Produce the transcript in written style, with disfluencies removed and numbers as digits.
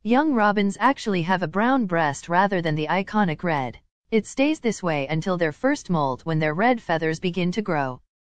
Young robins actually have a brown breast rather than the iconic red. It stays this way until their first molt when their red feathers begin to grow.